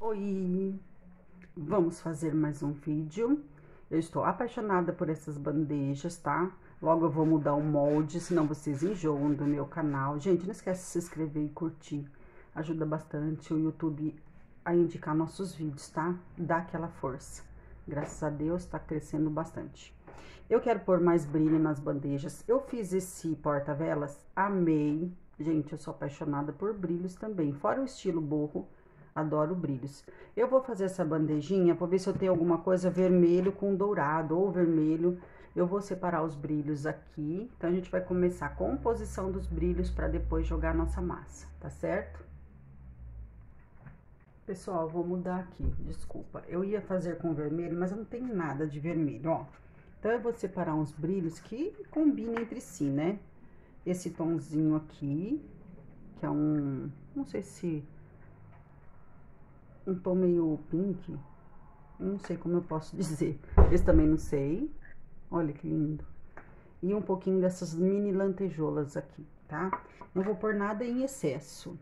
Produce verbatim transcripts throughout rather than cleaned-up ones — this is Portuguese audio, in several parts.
Oi, vamos fazer mais um vídeo. Eu estou apaixonada por essas bandejas, tá? Logo eu vou mudar o molde, senão vocês enjoam do meu canal. Gente, não esquece de se inscrever e curtir. Ajuda bastante o YouTube a indicar nossos vídeos, tá? Dá aquela força. Graças a Deus, tá crescendo bastante. Eu quero pôr mais brilho nas bandejas. Eu fiz esse porta-velas, amei. Gente, eu sou apaixonada por brilhos também. Fora o estilo boho, adoro brilhos. Eu vou fazer essa bandejinha, vou ver se eu tenho alguma coisa vermelho com dourado ou vermelho. Eu vou separar os brilhos aqui. Então, a gente vai começar a composição dos brilhos para depois jogar a nossa massa, tá certo? Pessoal, vou mudar aqui, desculpa. Eu ia fazer com vermelho, mas eu não tenho nada de vermelho, ó. Então, eu vou separar uns brilhos que combinem entre si, né? Esse tomzinho aqui, que é um... não sei se... um tom meio pink, não sei como eu posso dizer. Esse também não sei. Olha que lindo. E um pouquinho dessas mini lantejoulas aqui, tá? Não vou pôr nada em excesso.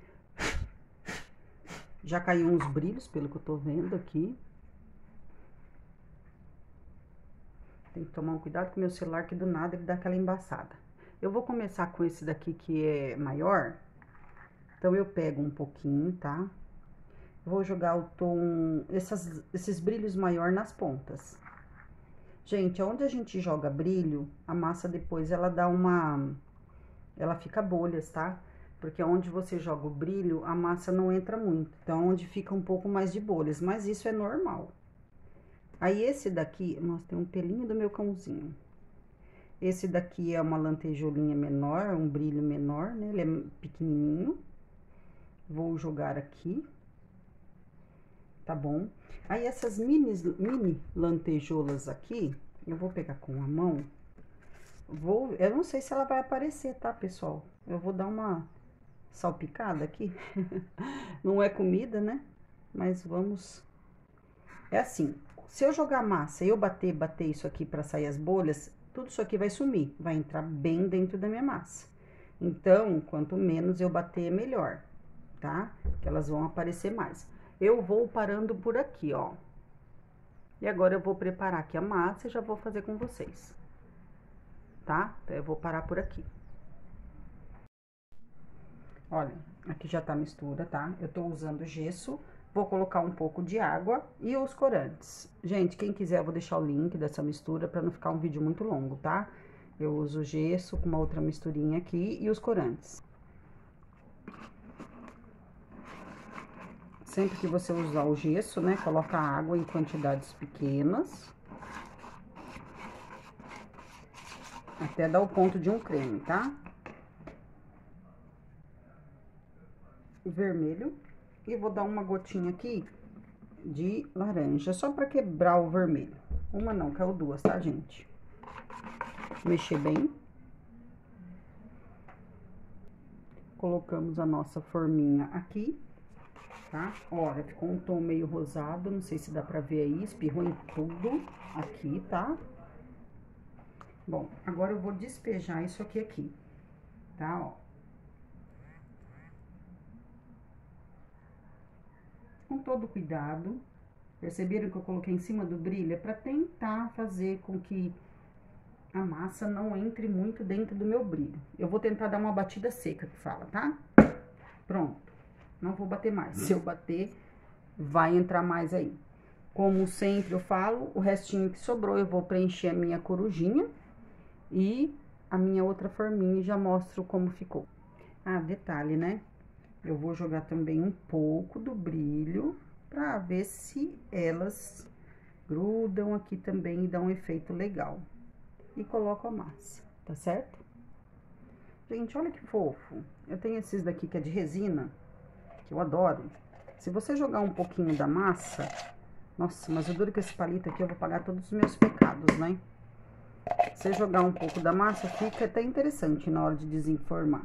Já caiu uns brilhos, pelo que eu tô vendo aqui. Tem que tomar um cuidado com o meu celular, que do nada ele dá aquela embaçada. Eu vou começar com esse daqui que é maior. Então, eu pego um pouquinho, tá? Vou jogar o tom, essas, esses brilhos maior nas pontas. Gente, onde a gente joga brilho, a massa depois ela dá uma... ela fica bolhas, tá? Porque onde você joga o brilho, a massa não entra muito. Então, onde fica um pouco mais de bolhas, mas isso é normal. Aí, esse daqui... nossa, tem um pelinho do meu cãozinho. Esse daqui é uma lantejolinha menor, um brilho menor, né? Ele é pequenininho. Vou jogar aqui. Tá bom? Aí, essas mini, mini lantejoulas aqui, eu vou pegar com a mão. Vou, eu não sei se ela vai aparecer, tá, pessoal? Eu vou dar uma salpicada aqui. Não é comida, né? Mas vamos... é assim, se eu jogar massa e eu bater, bater isso aqui pra sair as bolhas, tudo isso aqui vai sumir. Vai entrar bem dentro da minha massa. Então, quanto menos eu bater, melhor, tá? Que elas vão aparecer mais. Eu vou parando por aqui, ó. E agora eu vou preparar aqui a massa e já vou fazer com vocês. Tá? Então, eu vou parar por aqui. Olha, aqui já tá a mistura, tá? Eu tô usando gesso, vou colocar um pouco de água e os corantes. Gente, quem quiser, eu vou deixar o link dessa mistura pra não ficar um vídeo muito longo, tá? Eu uso gesso com uma outra misturinha aqui e os corantes. Sempre que você usar o gesso, né, coloca água em quantidades pequenas. Até dar o ponto de um creme, tá? Vermelho. E vou dar uma gotinha aqui de laranja, só pra quebrar o vermelho. Uma não, caiu duas, tá, gente? Mexer bem. Colocamos a nossa forminha aqui. Tá? Olha, ficou um tom meio rosado, não sei se dá pra ver aí, espirrou em tudo aqui, tá? Bom, agora eu vou despejar isso aqui aqui, tá? Ó. Com todo cuidado. Perceberam que eu coloquei em cima do brilho? É pra tentar fazer com que a massa não entre muito dentro do meu brilho. Eu vou tentar dar uma batida seca, que fala, tá? Pronto. Não vou bater mais. Se eu bater, vai entrar mais aí. Como sempre eu falo, o restinho que sobrou, eu vou preencher a minha corujinha e a minha outra forminha e já mostro como ficou. Ah, detalhe, né? Eu vou jogar também um pouco do brilho pra ver se elas grudam aqui também e dão um efeito legal. E coloco a massa, tá certo? Gente, olha que fofo. Eu tenho esses daqui que é de resina, que eu adoro. Se você jogar um pouquinho da massa... nossa, mas eu duro que esse palito aqui eu vou pagar todos os meus pecados, né? Se você jogar um pouco da massa, fica até interessante na hora de desenformar.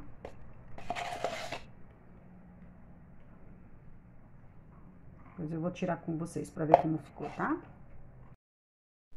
Depois eu vou tirar com vocês pra ver como ficou, tá?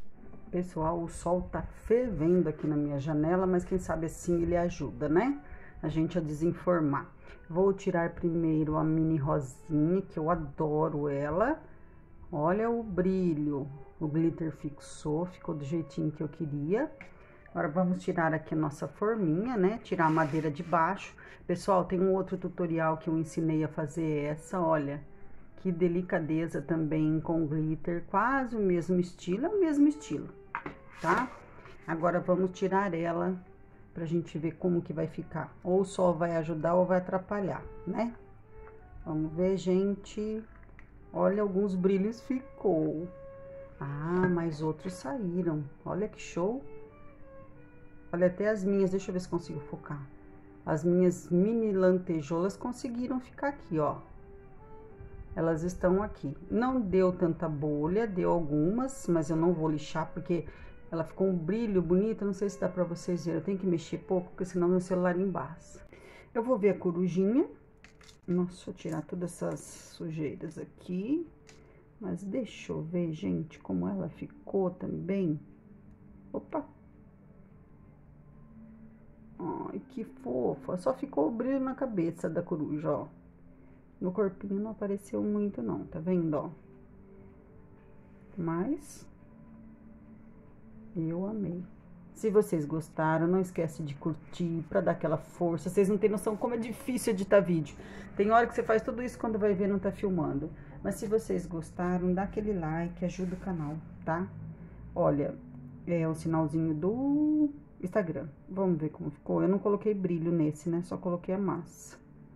Pessoal, o sol tá fervendo aqui na minha janela, mas quem sabe assim ele ajuda, né? a gente a desenformar. Vou tirar primeiro a mini rosinha, que eu adoro ela. Olha o brilho, o glitter fixou, ficou do jeitinho que eu queria. Agora, vamos tirar aqui a nossa forminha, né? Tirar a madeira de baixo. Pessoal, tem um outro tutorial que eu ensinei a fazer essa, olha. Que delicadeza também com glitter, quase o mesmo estilo, é o mesmo estilo, tá? Agora, vamos tirar ela pra gente ver como que vai ficar. Ou o sol vai ajudar ou vai atrapalhar, né? Vamos ver, gente. Olha, alguns brilhos ficou. Ah, mas outros saíram. Olha que show. Olha, até as minhas, deixa eu ver se consigo focar. As minhas mini lantejoulas conseguiram ficar aqui, ó. Elas estão aqui. Não deu tanta bolha, deu algumas, mas eu não vou lixar porque ela ficou um brilho bonito. Não sei se dá pra vocês verem. Eu tenho que mexer pouco, porque senão meu celular embaça. Eu vou ver a corujinha. Nossa, deixa eu tirar todas essas sujeiras aqui. Mas deixa eu ver, gente, como ela ficou também. Opa! Ai, que fofa. Só ficou o brilho na cabeça da coruja, ó. No corpinho não apareceu muito, não. Tá vendo, ó? Mas eu amei. Se vocês gostaram, não esquece de curtir pra dar aquela força. Vocês não têm noção como é difícil editar vídeo. Tem hora que você faz tudo isso, quando vai ver não tá filmando. Mas se vocês gostaram, dá aquele like, ajuda o canal, tá? Olha, é o sinalzinho do Instagram. Vamos ver como ficou. Eu não coloquei brilho nesse, né? Só coloquei a massa.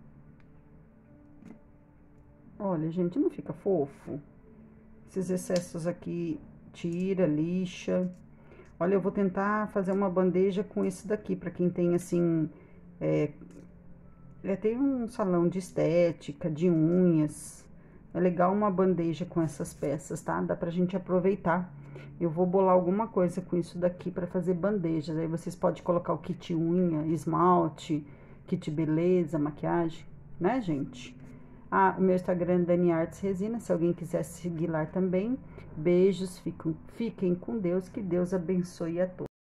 Olha, gente, não fica fofo? Esses excessos aqui, tira, lixa. Olha, eu vou tentar fazer uma bandeja com esse daqui, pra quem tem, assim, é, é, tem um salão de estética, de unhas. É legal uma bandeja com essas peças, tá? Dá pra gente aproveitar. Eu vou bolar alguma coisa com isso daqui pra fazer bandejas. Aí vocês podem colocar o kit unha, esmalte, kit beleza, maquiagem, né, gente? Ah, o meu Instagram é Dani Artes Resina, se alguém quiser seguir lá também. Beijos, fiquem, fiquem com Deus, que Deus abençoe a todos.